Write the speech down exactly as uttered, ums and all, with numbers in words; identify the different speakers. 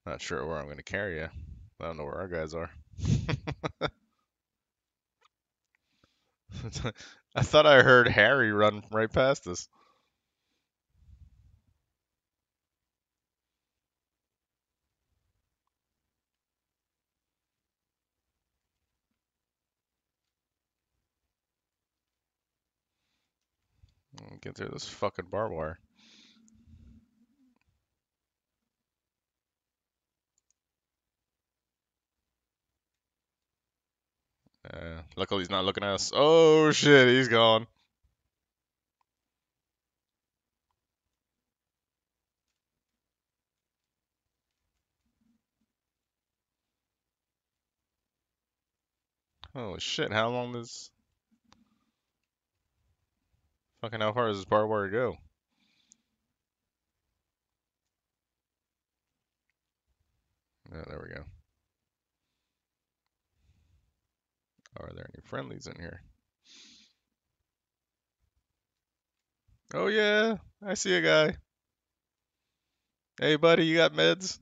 Speaker 1: Not sure where I'm gonna carry you. I don't know where our guys are. I thought I heard Harry run right past us. Get through this fucking barbed wire. Uh, luckily he's not looking at us. Oh shit, he's gone. Holy shit, how long does fucking how far does this barbed wire go? Yeah, there we go. Are there any friendlies in here? Oh yeah, I see a guy. Hey buddy, you got meds?